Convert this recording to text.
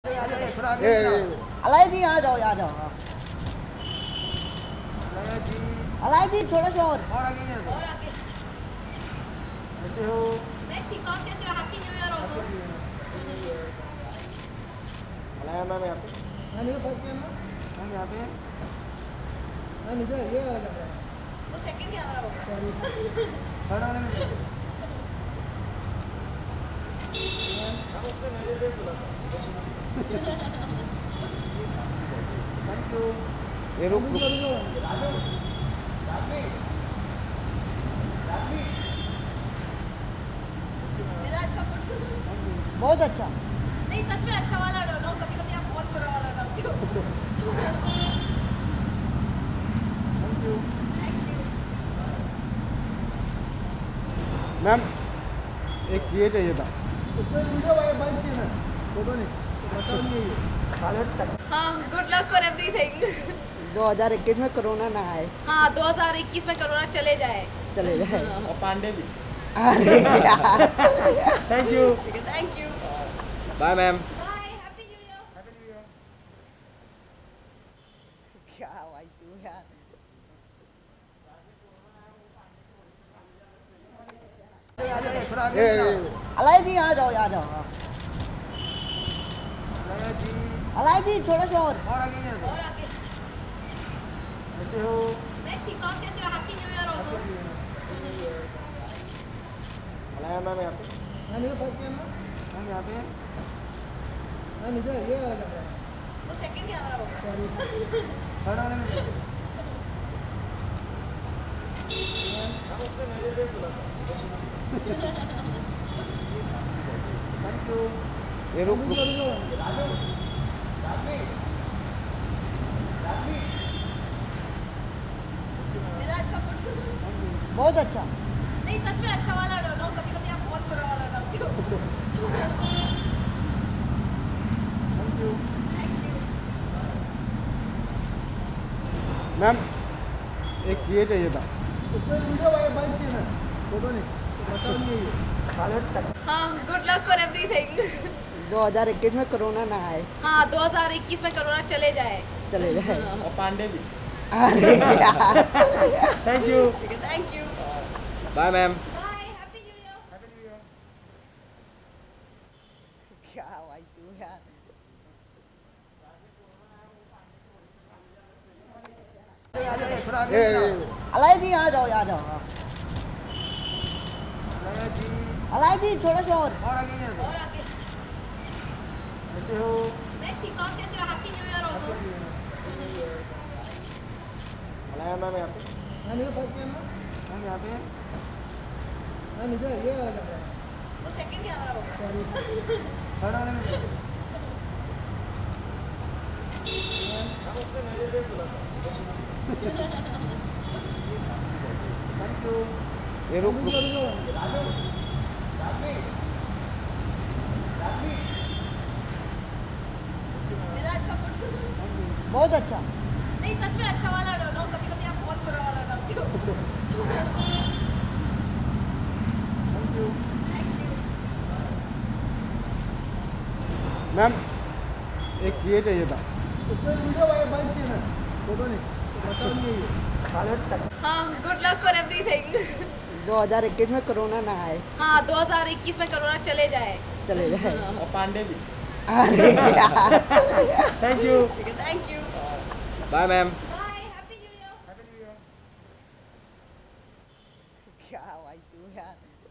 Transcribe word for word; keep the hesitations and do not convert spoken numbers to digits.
अलाय जी आ जाओ आ जाओ। अलाय जी थोड़ा सा और और आगे और आगे। कैसे हो? मैं ठीक हूँ, कैसे हो? Happy new year almost. Alaya ma'am यहाँ पे। मैम ये फर्स्ट कैमरा। मैम यहाँ पे। मैम इधर ये वाला कैमरा। वो सेकंड कैमरा होगा। सॉरी। थर्ड वाले में। मैम उससे मेरे लिए बोला था। Thank you. ये रुक रुक। मेरा अच्छा पर्सन। बहुत अच्छा। नहीं सच में अच्छा वाला डालो, कभी कभी आप बहुत बुरा वाला डालते हो। Thank you. Thank you. Ma'am एक ये चाहिए था। उसमें वीडियो वाला बंद चाहिए ना, फोटो नहीं बचा नहीं है। हाँ, गुड लक फॉर एवरीथिंग। दो हज़ार इक्कीस में कोरोना ना आए। हाँ, दो हज़ार इक्कीस में कोरोना चले जाए। चले जाए। और पांडे भी। अरे यार। Thank you. ठीक है, thank you. Bye ma'am. Bye, happy new year. Happy new year. क्या भाई तू यार। अलाय जी आ जाओ आ जाओ। अलाय जी थोड़ा सा और और आगे और आगे। कैसे हो? मैं ठीक हूँ, कैसे हो? Happy new year almost. Alaya ma'am यहाँ पे। मैम ये फर्स्ट कैमरा। मैम यहाँ पे। मैम इधर ये वाला कैमरा। वो सेकंड कैमरा होगा। सॉरी। थर्ड वाले में। मैम उससे मेरे लिए बोला था। Thank you. ये रुक रुक। मेरा अच्छा पर्सन। बहुत अच्छा। नहीं सच में अच्छा वाला डालो, कभी कभी आप बहुत बुरा वाला डालते हो। Thank you. Thank you. Ma'am एक ये चाहिए था। उसमें वीडियो वाला बंद चाहिए ना, फोटो नहीं बचा नहीं है। हाँ, गुड लक फॉर एवरीथिंग। दो हज़ार इक्कीस में कोरोना ना आए। हाँ, दो हज़ार इक्कीस में कोरोना चले जाए। चले जाए। और पांडे भी। अरे यार। Thank you. ठीक है, thank you. Bye ma'am. Bye, happy new year. Happy new year. क्या भाई तू यार। अलाय जी आ जाओ आ जाओ। अलाय जी थोड़ा सा और और आगे और आगे। कैसे हो? मैं ठीक हूँ, कैसे हो? Happy new year almost. Alaya ma'am यहाँ पे। मैम ये फर्स्ट कैमरा। मैम यहाँ पे। मैम इधर ये वाला कैमरा। वो सेकंड कैमरा होगा। सॉरी। थर्ड वाले में। मैम उससे मेरे लिए बोला था। Thank you. ये रुक रुक। मेरा अच्छा पर्सन। बहुत अच्छा। नहीं सच में अच्छा वाला डालो, कभी कभी आप बहुत बुरा वाला डालते हो। Thank you. Thank you. Ma'am एक ये चाहिए था। उसमें वीडियो वाला बंद चाहिए ना, फोटो नहीं बचा नहीं है। हाँ, गुड लक फॉर एवरीथिंग। दो हज़ार इक्कीस में कोरोना ना आए। हाँ, दो हज़ार इक्कीस में कोरोना चले जाए। चले जाए। और पांडे भी। अरे यार। Thank you. ठीक है, thank you. Bye ma'am. Bye, happy new year. Happy new year. क्या भाई तू यार।